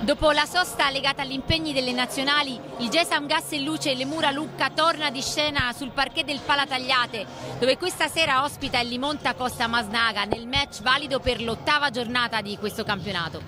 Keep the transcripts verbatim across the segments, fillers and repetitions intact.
Dopo la sosta legata agli impegni delle nazionali, il Gesam Gas e Luce Lemura Lucca torna di scena sul parquet del Palatagliate, dove questa sera ospita il Limonta Costa Masnaga nel match valido per l'ottava giornata di questo campionato.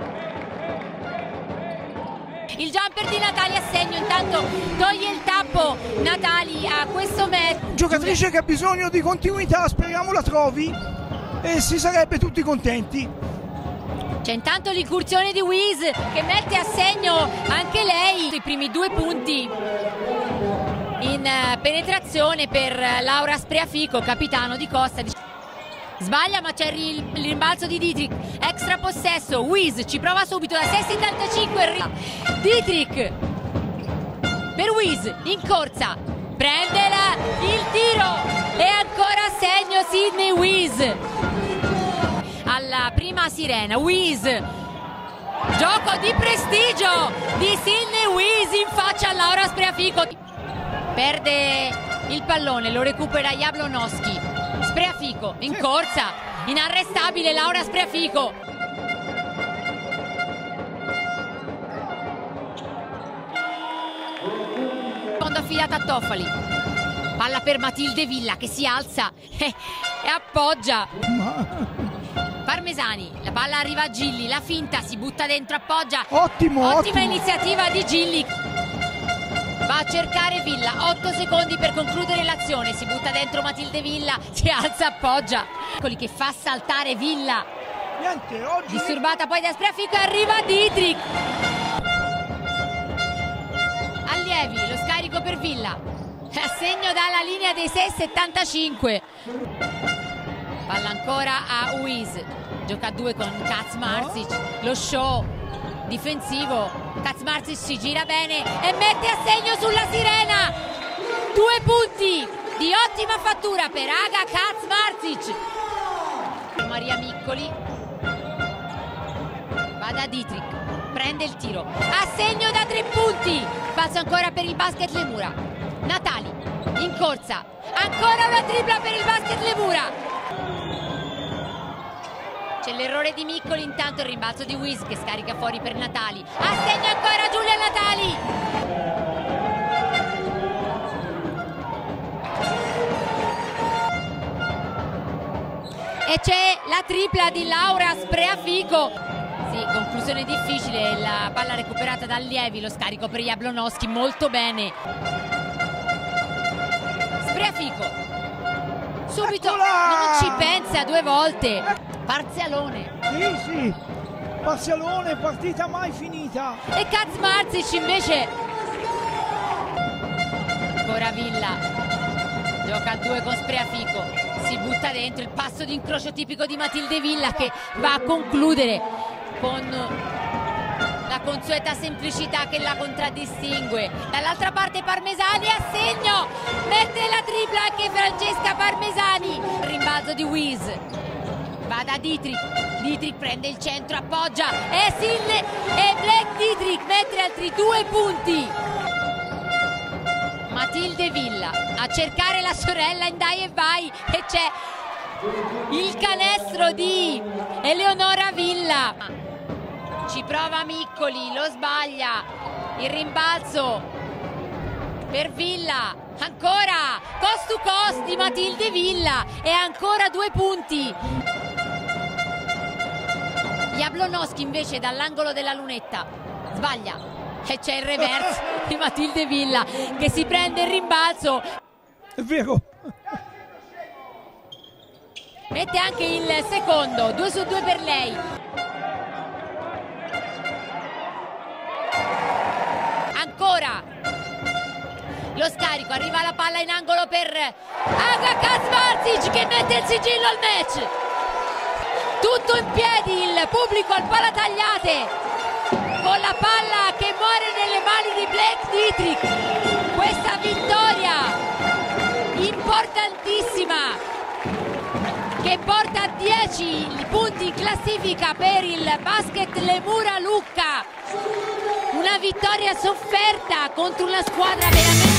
Il jumper di Natali a segno, intanto toglie il tappo Natali a questo match. Giocatrice che ha bisogno di continuità, speriamo la trovi e si sarebbe tutti contenti. C'è intanto l'incursione di Wiz che mette a segno anche lei i primi due punti in penetrazione per Laura Spreafico, capitano di Costa. Sbaglia, ma c'è il rimbalzo di Dietrich, extra possesso, Wiz ci prova subito da sei settantacinque, Dietrich per Wiz in corsa, prende la, il tiro e ancora a segno Sydney Wiz. Alla prima sirena, Wiz, gioco di prestigio di Sydney Wiz in faccia a Laura Spreafico, perde il pallone, lo recupera Jablonowski, Spreafico in corsa, inarrestabile Laura Spreafico. Fondo affidata a Toffali, palla per Matilde Villa che si alza e, e appoggia. Parmesani, la palla arriva a Gilli, la finta, si butta dentro, appoggia. Ottimo, Ottima ottimo. iniziativa di Gilli. Va a cercare Villa, otto secondi per concludere l'azione, si butta dentro Matilde Villa, si alza, appoggia. Eccoli che fa saltare Villa. Niente, oggi... Disturbata poi da Spreafico e arriva Dietrich. Allievi, lo scarico per Villa. A segno dalla linea dei sei settantacinque. Palla ancora a Wiz, gioca a due con Kaczmarczyk, lo show difensivo, Kaczmarczyk si gira bene e mette a segno sulla sirena, due punti di ottima fattura per Aga Kaczmarczyk. Maria Miccoli va da Dietrich, prende il tiro, a segno da tre punti, passa ancora per il basket Lemura, Natali in corsa, ancora una tripla per il basket Lemura. C'è l'errore di Miccoli, intanto il rimbalzo di Wiz che scarica fuori per Natali. A segno ancora Giulia Natali. E c'è la tripla di Laura Spreafico. Sì, conclusione difficile, la palla recuperata da Allievi, lo scarico per Jablonowski, molto bene. Spreafico. Subito, non ci pensa due volte. Parzialone. Sì, sì. Parzialone, partita mai finita. E Kaczmarczyk invece. Ancora Villa. Gioca a due con Spreafico. Si butta dentro il passo di incrocio tipico di Matilde Villa che va a concludere con la consueta semplicità che la contraddistingue. Dall'altra parte Parmesani a segno, mette la tripla anche Francesca Parmesani. Rimbalzo di Wiz, va da Dietrich, Dietrich prende il centro, appoggia e Sille e Black Dietrich mette altri due punti. Matilde Villa a cercare la sorella in dai e vai e c'è il canestro di Eleonora Villa. Ci prova Miccoli, lo sbaglia, il rimbalzo per Villa, ancora cost to cost di Matilde Villa e ancora due punti. Jablonowski invece dall'angolo della lunetta sbaglia e c'è il reverse di Matilde Villa che si prende il rimbalzo. È vero. Mette anche il secondo, due su due per lei. Ancora lo scarico, arriva la palla in angolo per Aga Kaczmarczyk che mette il sigillo al match. Tutto in piedi il pubblico al Palatagliate con la palla che muore nelle mani di Black Dietrich. Questa vittoria importantissima che porta a dieci punti in classifica per il basket Lemura Lucca. Una vittoria sofferta contro una squadra veramente